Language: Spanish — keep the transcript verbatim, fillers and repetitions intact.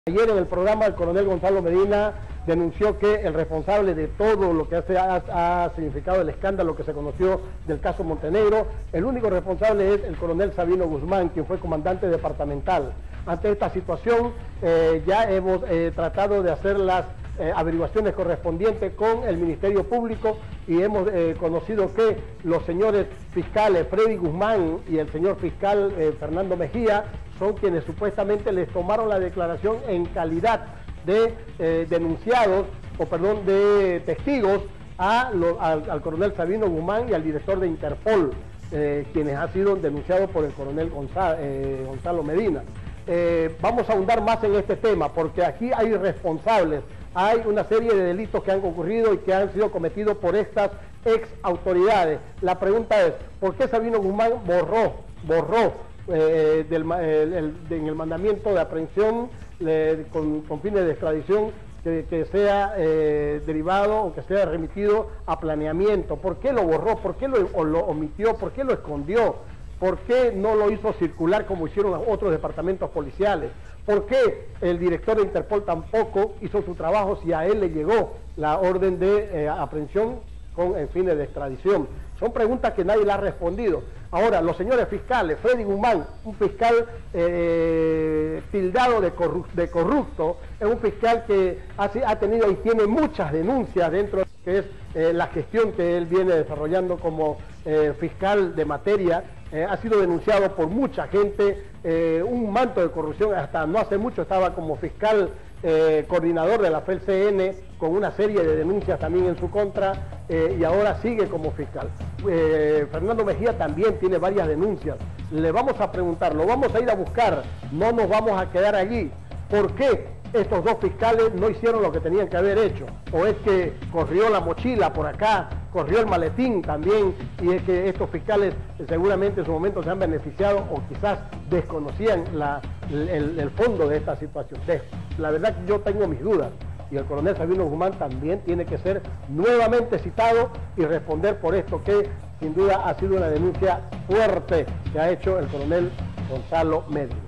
Ayer en el programa el coronel Gonzalo Medina denunció que el responsable de todo lo que hace, ha, ha significado el escándalo que se conoció del caso Montenegro, el único responsable es el coronel Sabino Guzmán, quien fue comandante departamental. Ante esta situación eh, ya hemos eh, tratado de hacer las eh, averiguaciones correspondientes con el Ministerio Público y hemos eh, conocido que los señores fiscales Freddy Guzmán y el señor fiscal eh, Fernando Mejía son quienes supuestamente les tomaron la declaración en calidad de eh, denunciados, o perdón, de testigos a lo, al, al coronel Sabino Guzmán y al director de Interpol, eh, quienes han sido denunciados por el coronel Gonzalo, eh, Gonzalo Medina. Eh, vamos a ahondar más en este tema, porque aquí hay responsables, hay una serie de delitos que han ocurrido y que han sido cometidos por estas ex autoridades. La pregunta es, ¿por qué Sabino Guzmán borró, borró Eh, del, el, el, en el mandamiento de aprehensión eh, con, con fines de extradición que, que sea eh, derivado o que sea remitido a planeamiento? ¿Por qué lo borró? ¿Por qué lo, o lo omitió? ¿Por qué lo escondió? ¿Por qué no lo hizo circular como hicieron otros departamentos policiales? ¿Por qué el director de Interpol tampoco hizo su trabajo si a él le llegó la orden de eh, aprehensión con en fines de extradición? Son preguntas que nadie le ha respondido. Ahora, los señores fiscales, Freddy Guzmán, un fiscal eh, tildado de, corru de corrupto, es un fiscal que ha, ha tenido y tiene muchas denuncias dentro de lo que es eh, la gestión que él viene desarrollando como eh, fiscal de materia. Eh, ha sido denunciado por mucha gente, eh, un manto de corrupción, hasta no hace mucho estaba como fiscal eh, coordinador de la F E L C N, con una serie de denuncias también en su contra, eh, y ahora sigue como fiscal. Eh, Fernando Mejía también tiene varias denuncias. Le vamos a preguntar, lo vamos a ir a buscar, no nos vamos a quedar allí. ¿Por qué estos dos fiscales no hicieron lo que tenían que haber hecho? ¿O es que corrió la mochila por acá, corrió el maletín también, y es que estos fiscales seguramente en su momento se han beneficiado o quizás desconocían la, el, el fondo de esta situación? La verdad que yo tengo mis dudas, y el coronel Sabino Guzmán también tiene que ser nuevamente citado y responder por esto, que sin duda ha sido una denuncia fuerte que ha hecho el coronel Gonzalo Medina.